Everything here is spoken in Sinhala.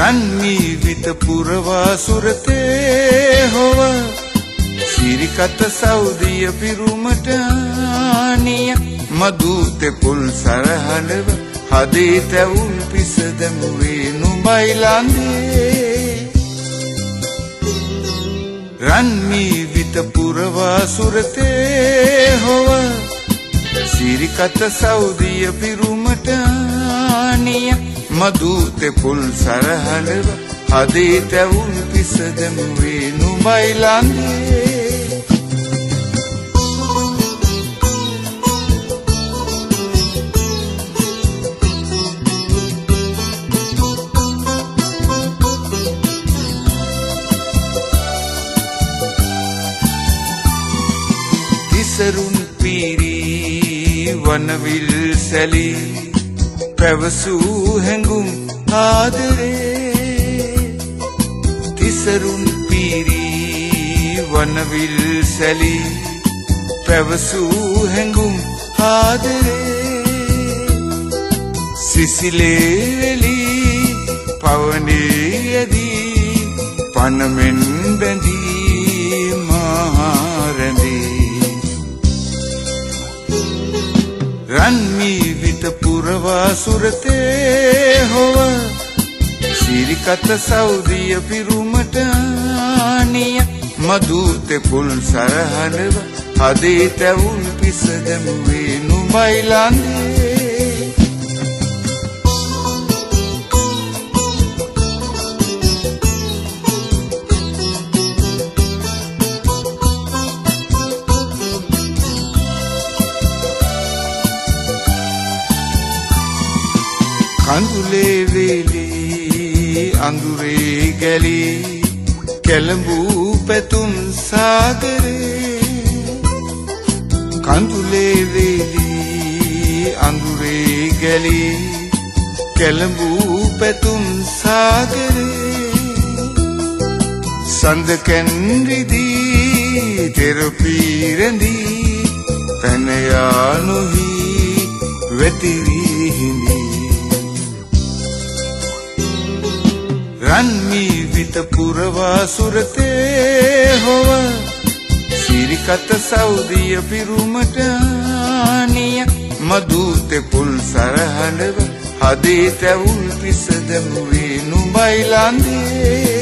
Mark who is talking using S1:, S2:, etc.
S1: රන්මි විත පුරවා සුරතේ හොව සිරිකත සෞදිය පිරුමට ආනිය මදුතේ පුල් සරහලව හදේ තැවුල් පිස දැමුවේ නුඹයි ළඟේ රන්මි විත පුරවා සුරතේ හොව සිරිකත සෞදිය පිරුමට ආනිය මදුතේ පුල් සරහලව හදේ තැවුල් පිස දැමුවේ නුඹයි ළඟේ සරුන් පීරි වනවිල් සැලී පැවසූ හැඟුම් ආදරේ තිසරුන් පීරි වනවිල් සැලී පැවසූ හැඟුම් ආදරේ සිසිලේ වෙලී පවනේ යදී පනමෙන් බැඳී මහරඳේ රන්මි විත පුරවා සුරතේ හොව සිරිකත සෞදිය පිරුමට ආනිය මදුතේ පුල් සරහලව හදේ තැවුල් පිස දැමුවේ නුඹයි ළඟේ කඳුලේ වේලී අඳුරේ ගැලී කැළඹූ පැතුම් සාගරේ කඳුලේ වේලී අඳුරේ ගැලී කැළඹූ පැතුම් සාගරේ සඳ කැන්රිදී තෙරපී රැඳී පැන යානුහි වැතිරී හිඳී රන්මි විත පුරවා සුරතේ හොව සිරිකත සෞදිය පිරුමට ආනිය මදුතේ පුල් සරහලව හදේ තැවුල් පිස දැමුවේ නුඹයි ළඟේ